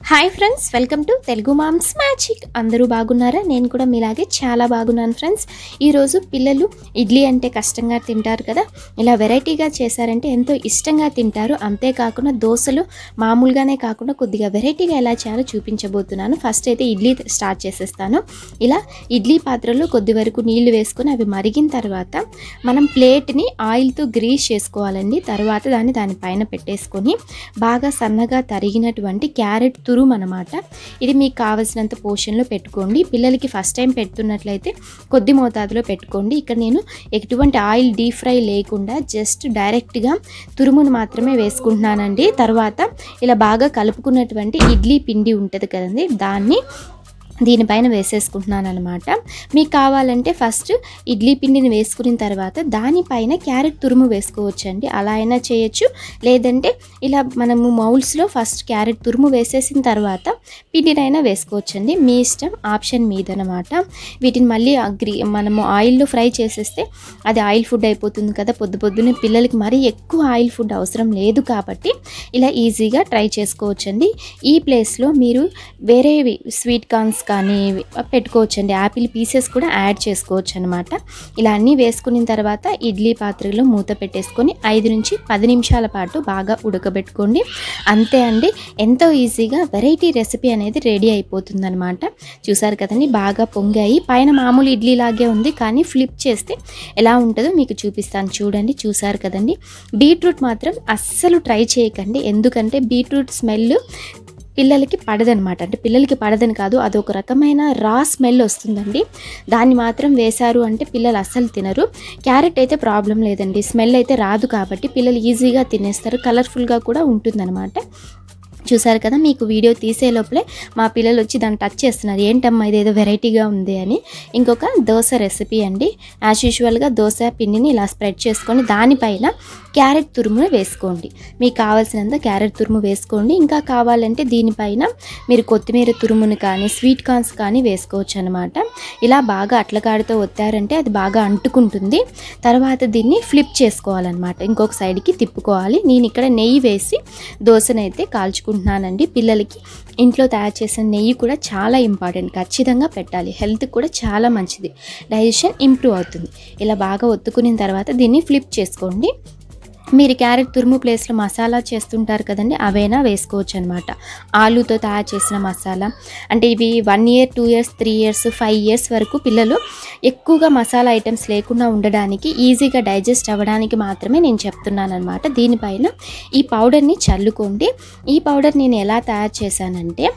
Hi friends, welcome to Telugu moms magic. అందరూ బాగున్నారా? నేను కూడా మీలాగే చాలా బాగున్నాను ఫ్రెండ్స్. ఈరోజు పిల్లలు ఇడ్లీ అంటే కష్టంగా తింటారు కదా, ఇలా వెరైటీగా చేశారంటే ఎంతో ఇష్టంగా తింటారు. అంతేకాకుండా దోశలు మామూలుగానే కాకుండా కొద్దిగా వెరైటీగా ఎలా చేయాలో చూపించబోతున్నాను. ఫస్ట్ అయితే ఇడ్లీ స్టార్ట్ చేసేస్తాను. ఇలా ఇడ్లీ పాత్రలో కొద్ది వరకు నీళ్లు వేసుకొని అవి మరిగిన తర్వాత మనం ప్లేట్ని ఆయిల్తో గ్రీస్ చేసుకోవాలండి. తర్వాత దానిపైన పెట్టేసుకొని బాగా సన్నగా తరిగినటువంటి క్యారెట్ తురుము అన్నమాట. ఇది మీకు కావాల్సినంత పోర్షన్లో పెట్టుకోండి. పిల్లలకి ఫస్ట్ టైం పెడుతున్నట్లయితే కొద్ది మోతాదులో పెట్టుకోండి. ఇక్కడ నేను ఎటువంటి ఆయిల్ డీప్ ఫ్రై లేకుండా జస్ట్ డైరెక్ట్గా తురుమును మాత్రమే వేసుకుంటున్నానండి. తర్వాత ఇలా బాగా కలుపుకున్నటువంటి ఇడ్లీ పిండి ఉంటుంది కదండి, దాన్ని దీనిపైన వేసేసుకుంటున్నాను అనమాట. మీకు కావాలంటే ఫస్ట్ ఇడ్లీ పిండిని వేసుకున్న తర్వాత దానిపైన క్యారెట్ తురుము వేసుకోవచ్చండి. అలా అయినా చేయొచ్చు. లేదంటే ఇలా మనము మౌల్స్లో ఫస్ట్ క్యారెట్ తురుము వేసేసిన తర్వాత పిండినైనా వేసుకోవచ్చండి. మీ ఇష్టం, ఆప్షన్ మీదనమాట. వీటిని మళ్ళీ మనము ఆయిల్లో ఫ్రై చేసేస్తే అది ఆయిల్ ఫుడ్ అయిపోతుంది కదా. పొద్దున్నే పిల్లలకి మరీ ఎక్కువ ఆయిల్ ఫుడ్ అవసరం లేదు కాబట్టి ఇలా ఈజీగా ట్రై చేసుకోవచ్చండి. ఈ ప్లేస్లో మీరు వేరేవి స్వీట్ కార్న్స్ కానీ పెట్టుకోవచ్చండి. యాపిల్ పీసెస్ కూడా యాడ్ చేసుకోవచ్చు అనమాట. ఇలా అన్నీ వేసుకున్న తర్వాత ఇడ్లీ పాత్రలో మూత పెట్టేసుకొని 5 నుంచి 10 నిమిషాల పాటు బాగా ఉడకబెట్టుకోండి. అంతే అండి, ఎంతో ఈజీగా వెరైటీ రెసిపీ అనేది రెడీ అయిపోతుంది అనమాట. చూసారు కదండి, బాగా పొంగాయి. పైన మామూలు ఇడ్లీ లాగే ఉంది, కానీ ఫ్లిప్ చేస్తే ఎలా ఉంటుందో మీకు చూపిస్తాను. చూడండి, చూసారు కదండి. బీట్రూట్ మాత్రం అస్సలు ట్రై చేయకండి, ఎందుకంటే బీట్రూట్ స్మెల్ పిల్లలకి పడదనమాట. అంటే పిల్లలకి పడదని కాదు, అదొక రకమైన రా స్మెల్ వస్తుందండి. దాన్ని మాత్రం వేశారు అంటే పిల్లలు అస్సలు తినరు. క్యారెట్ అయితే ప్రాబ్లం లేదండి, స్మెల్ అయితే రాదు కాబట్టి పిల్లలు ఈజీగా తినేస్తారు. కలర్ఫుల్గా కూడా ఉంటుందన్నమాట. చూసారు కదా, మీకు వీడియో తీసే లోపలే మా పిల్లలు వచ్చి దాన్ని టచ్ చేస్తున్నారు. ఏంటమ్మా ఇదేదో వెరైటీగా ఉంది అని. ఇంకొక దోశ రెసిపీ అండి. యాజ్ యూజువల్గా దోశ పిండిని ఇలా స్ప్రెడ్ చేసుకొని దానిపైన క్యారెట్ తురుమును వేసుకోండి. మీకు కావాల్సినంత క్యారెట్ తురుము వేసుకోండి. ఇంకా కావాలంటే దీనిపైన మీరు కొత్తిమీర తురుమును కానీ స్వీట్ కార్న్స్ కానీ వేసుకోవచ్చు అనమాట. ఇలా బాగా అట్లకాడితో ఒత్తారంటే అది బాగా అంటుకుంటుంది. తర్వాత దీన్ని ఫ్లిప్ చేసుకోవాలన్నమాట, ఇంకొక సైడ్కి తిప్పుకోవాలి. నేను ఇక్కడ నెయ్యి వేసి దోశనైతే కాల్చుకుంటున్నానండి. పిల్లలకి ఇంట్లో తయారు చేసిన నెయ్యి కూడా చాలా ఇంపార్టెంట్, ఖచ్చితంగా పెట్టాలి. హెల్త్ కూడా చాలా మంచిది, డైజెషన్ ఇంప్రూవ్ అవుతుంది. ఇలా బాగా ఒత్తుకున్న తర్వాత దీన్ని ఫ్లిప్ చేసుకోండి. మీరు క్యారెట్ తురుము ప్లేస్లో మసాలా చేస్తుంటారు కదండి, అవైనా వేసుకోవచ్చు అనమాట. ఆలూతో తయారు చేసిన మసాలా అంటే ఇవి 1 year 2 years 3 years 5 years వరకు పిల్లలు ఎక్కువగా మసాలా ఐటమ్స్ లేకుండా ఉండడానికి, ఈజీగా డైజెస్ట్ అవ్వడానికి మాత్రమే నేను చెప్తున్నాను అనమాట. దీనిపైన ఈ పౌడర్ని చల్లుకోండి. ఈ పౌడర్ నేను ఎలా తయారు చేశానంటే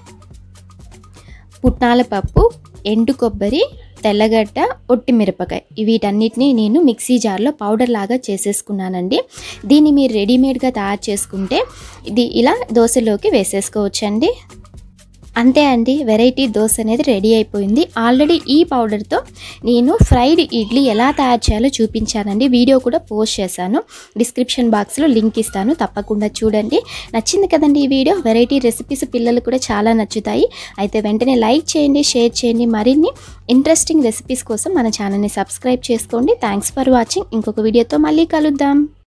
పుట్నాల పప్పు, ఎండు కొబ్బరి, తెల్లగడ్డ, ఒట్టి మిరపకాయ, వీటన్నిటిని నేను మిక్సీ జార్లో పౌడర్ లాగా చేసేసుకున్నానండి. దీన్ని మీరు రెడీమేడ్గా తయారు చేసుకుంటే ఇది ఇలా దోశలోకి వేసేసుకోవచ్చండి. అంతే అండి, వెరైటీ దోశ అనేది రెడీ అయిపోయింది. ఆల్రెడీ ఈ పౌడర్తో నేను ఫ్రైడ్ ఇడ్లీ ఎలా తయారు చేయాలో చూపించానండి. వీడియో కూడా పోస్ట్ చేశాను, డిస్క్రిప్షన్ బాక్స్లో లింక్ ఇస్తాను, తప్పకుండా చూడండి. నచ్చింది కదండి ఈ వీడియో. వెరైటీ రెసిపీస్ పిల్లలు కూడా చాలా నచ్చుతాయి. అయితే వెంటనే లైక్ చేయండి, షేర్ చేయండి. మరిన్ని ఇంట్రెస్టింగ్ రెసిపీస్ కోసం మన ఛానల్ని సబ్స్క్రైబ్ చేసుకోండి. Thanks for watching. ఇంకొక వీడియోతో మళ్ళీ కలుద్దాం.